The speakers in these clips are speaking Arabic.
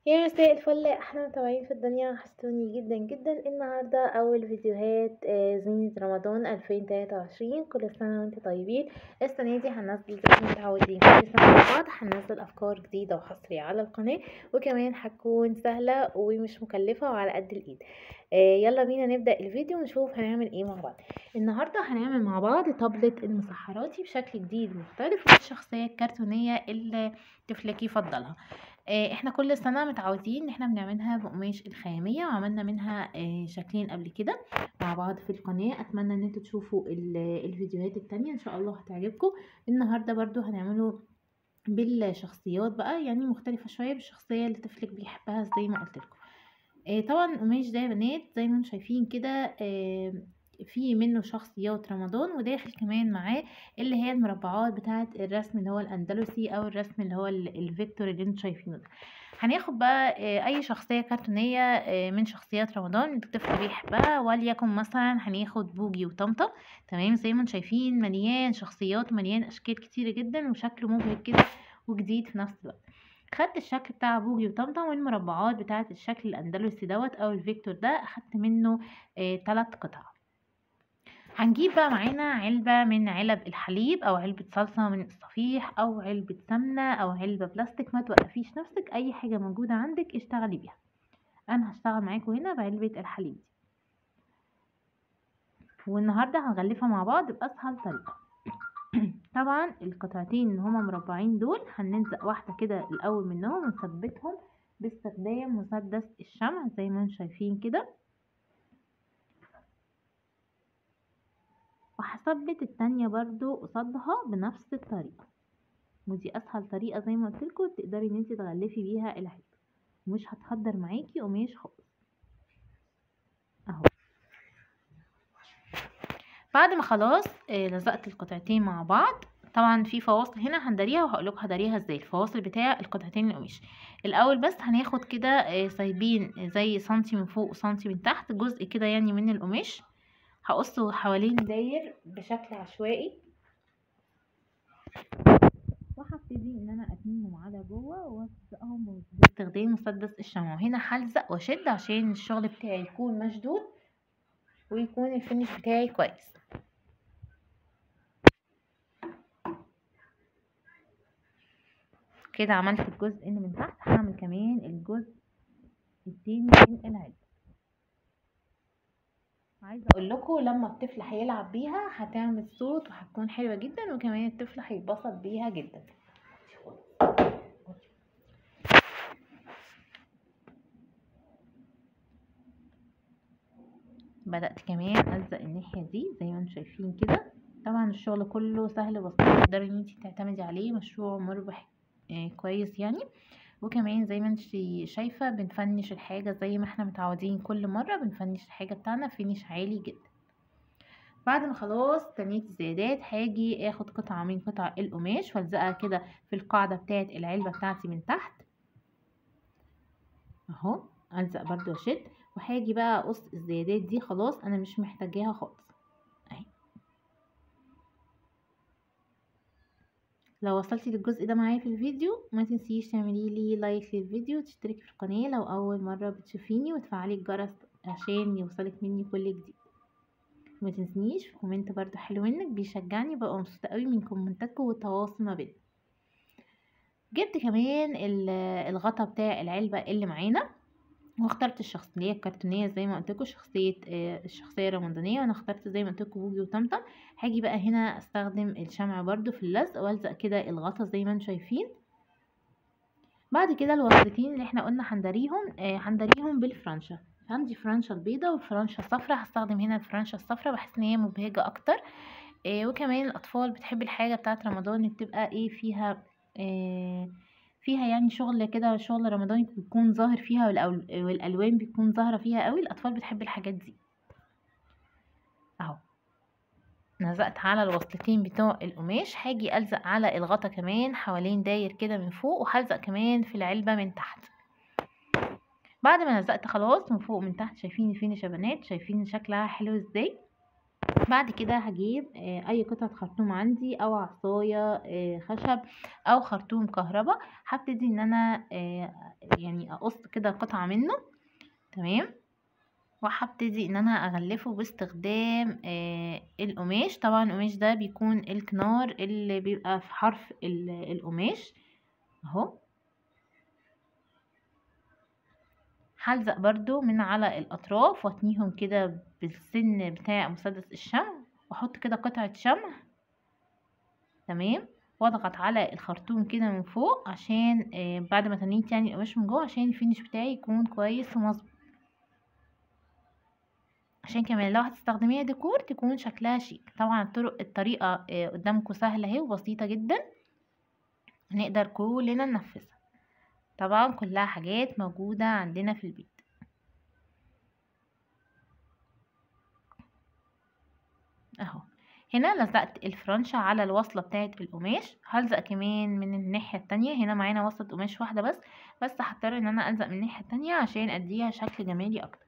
يا مساء الفل احلى متابعين في الدنيا، وحشتوني جدا جدا. النهارده اول فيديوهات زينة رمضان 2023. كل سنه وانتم طيبين. السنه دي هننزل زي ما متعودين كل سنه مع بعض، هننزل افكار جديده وحصريه على القناه، وكمان هتكون سهله ومش مكلفه وعلى قد الايد. يلا بينا نبدا الفيديو ونشوف هنعمل ايه مع بعض. النهارده هنعمل مع بعض طبلة المسحراتي بشكل جديد مختلف، والشخصيه الكرتونيه اللي طفلك يفضلها. احنا كل سنة متعودين ان احنا بنعملها بقماش الخيامية، وعملنا منها شكلين قبل كده مع بعض في القناة. اتمنى ان انتوا تشوفوا الفيديوهات التانية، ان شاء الله هتعجبكم. النهاردة برضو هنعمله بالشخصيات بقى، يعني مختلفة شوية بالشخصية اللي طفلك بيحبها زي ما قلت لكم. طبعا القماش ده يا بنات زي ما انتم شايفين كده، في منه شخصيات رمضان، وداخل كمان معاه اللي هي المربعات بتاعه الرسم اللي هو الاندلسي، او الرسم اللي هو الفيكتور اللي انتم شايفينه ده. هناخد بقى اي شخصيه كرتونيه من شخصيات رمضان اللي الطفل بيحبها، وليكن مثلا هناخد بوجي وطمطم. تمام، زي ما انتم شايفين مليان شخصيات ومليان اشكال كتيره جدا، وشكله مبهج كده وجديد في نفس الوقت. خدت الشكل بتاع بوجي وطمطم والمربعات بتاعه الشكل الاندلسي دوت او الفيكتور ده، اخدت منه 3 قطع. هنجيب بقى معانا علبة من علب الحليب، او علبة صلصة من الصفيح، او علبة سمنة، او علبة بلاستيك. ما توقفيش نفسك، اي حاجة موجودة عندك اشتغلي بيها. انا هشتغل معاكم هنا بعلبة الحليب دي، والنهاردة هنغلفها مع بعض باسهل طريقة. طبعا القطعتين اللي هما مربعين دول هنلزق واحدة كده الاول منهم ونثبتهم باستخدام مسدس الشمع زي ما انتم شايفين كده، وهثبت التانية برضو قصادها بنفس الطريقة. ودي اسهل طريقة زي ما قلتلكوا تقدري ان انت تغلفي بيها العلبة، مش هتهدر معاكي قماش خالص. اهو بعد ما خلاص لزقت القطعتين مع بعض. طبعا في فواصل هنا هنداريها، وهقولك هداريها ازاي الفواصل بتاع القطعتين القماش. الاول بس هناخد كده سايبين زي سنتي من فوق وسنتي من تحت، جزء كده يعني من القماش، هقصه حوالين داير بشكل عشوائي، وهبتدي ان انا اتنيهم على جوه والزقهم باستخدام مسدس الشمع. وهنا هلزق واشد عشان الشغل بتاعي يكون مشدود ويكون الفينش بتاعي كويس. كده عملت الجزء اللي من تحت، هعمل كمان الجزء التاني من العلبة. عايزه اقول لكم لما الطفل هيلعب بيها هتعمل صوت وهتكون حلوه جدا، وكمان الطفل هيتبسط بيها جدا. بدأت كمان ألزق الناحية دي زي ما انتم شايفين كده. طبعا الشغل كله سهل وبسيط، تقدري ان انتي تعتمدي عليه، مشروع مربح كويس يعني. وكمان زي ما انت شايفة بنفنش الحاجة زي ما احنا متعودين، كل مرة بنفنش الحاجة بتاعنا فينش عالي جدا. بعد ما خلاص تنيت الزيادات، هاجي اخد قطعة من قطع القماش والزقها كده في القاعدة بتاعت العلبة بتاعتي من تحت اهو. الزق برضو واشد، وهاجي بقى اقص الزيادات دي، خلاص انا مش محتاجاها خالص اهي. لو وصلتي للجزء ده معايا في الفيديو، ما تنسيش تعملي لي لايك للفيديو وتشتركي في القناة لو اول مرة بتشوفيني، وتفعلي الجرس عشان يوصلك مني كل جديد. ما تنسينيش في كومنت برضو حلو منك، بيشجعني، ببقى مبسوطة قوي من كومنتاتكم والتواصل ما بيننا. جبت كمان الغطا بتاع العلبة اللي معانا، واخترت الشخصية الكرتونية زي ما قلتلكوا، الشخصية الرمضانية، وانا اخترت زي ما قلتلكوا بوجي وطمطم. هاجي بقى هنا استخدم الشمع برضو في اللزق، والزق كده الغطا زي ما انتم شايفين. بعد كده الوصلتين اللي احنا قلنا هنداريهم بالفرنشة. عندي فرنشة البيضة والفرنشة الصفراء، هستخدم هنا الفرنشة الصفراء بحيث ان هي مبهجة اكتر. وكمان الاطفال بتحب الحاجة بتاعت رمضان اللي بتبقى فيها فيها يعني شغل كده، شغل رمضاني بيكون ظاهر فيها، والالوان بتكون ظاهرة فيها قوي، الاطفال بتحب الحاجات دي اهو. لزقت على الوصلتين بتوع القماش، هاجي الزق على الغطا كمان حوالين داير كده من فوق، وهلزق كمان في العلبة من تحت. بعد ما لزقت خلاص من فوق من تحت، شايفين الفينش يا بنات؟ شايفين شكلها حلو ازاي؟ بعد كده هجيب اي قطعة خرطوم عندي او عصاية خشب او خرطوم كهرباء. هبتدي ان انا يعني اقص كده قطعة منه. تمام. وهبتدي ان انا اغلفه باستخدام القماش. طبعا القماش ده بيكون الكنار اللي بيبقى في حرف القماش اهو. هلزق برضو من على الاطراف واتنيهم كده بالسن بتاع مسدس الشمع، واحط كده قطعة شمع. تمام. واضغط على الخرطوم كده من فوق عشان بعد ما تنيت يعني القماش من جوه عشان الفينش بتاعي يكون كويس ومظبوط، عشان كمان لو هتستخدميها ديكور تكون شكلها شيك. طبعا الطريقة قدامكم سهلة اهي وبسيطة جدا، نقدر كلنا ننفذها. طبعا كلها حاجات موجودة عندنا في البيت. اهو هنا لزقت الفرنشة على الوصلة بتاعة القماش. هلزق كمان من الناحية التانية. هنا معانا وصلة قماش واحدة بس هضطر ان انا الزق من الناحية التانية عشان اديها شكل جمالي اكتر.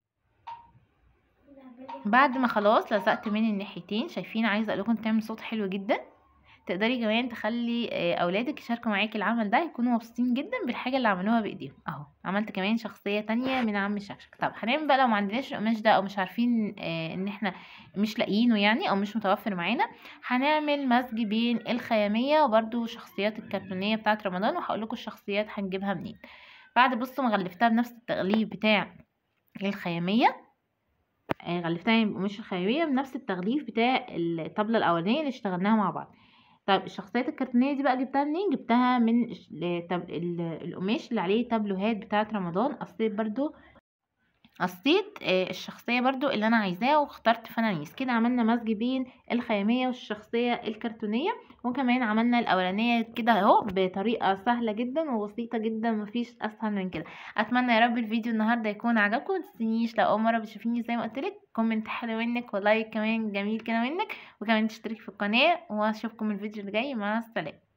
بعد ما خلاص لزقت من الناحيتين، شايفين عايزه اقول لكم تعمل صوت حلو جدا. تقدري كمان تخلي اولادك يشاركوا معاكي العمل ده، يكونوا مبسوطين جدا بالحاجه اللي عملوها بايديهم. اهو عملت كمان شخصيه تانية من عم الشكشك. طب هنعمل بقى لو ما عندناش القماش ده او مش عارفين ان احنا مش لاقيينه يعني او مش متوفر معانا، هنعمل مزج بين الخياميه وبرده شخصيات الكرتونيه بتاعه رمضان، وهقول لكم الشخصيات هنجيبها منين. بعد بصوا ما غلفتها بنفس التغليف بتاع الخياميه، غلفتها يعني بقماش الخيامية بنفس التغليف بتاع الطبلة الأولانية اللي اشتغلناها مع بعض. طيب الشخصيات الكرتونية دي بقى جبتها منين؟ جبتها من القماش اللي عليه تابلوهات بتاعة رمضان. قصيت الشخصية برضو اللي انا عايزاه واخترت فنانيس. كده عملنا مزج بين الخيامية والشخصية الكرتونية، وكمان عملنا الاولانية كده اهو بطريقة سهلة جدا وبسيطة جدا، مفيش اسهل من كده. اتمنى يا رب الفيديو النهاردة يكون عجبكم. متنسينيش لو اول مرة بتشوفيني زي ما قلتلك كومنت حلو منك ولايك كمان جميل كده منك، وكمان تشتركي في القناة، واشوفكم الفيديو اللي جاي. مع السلامة.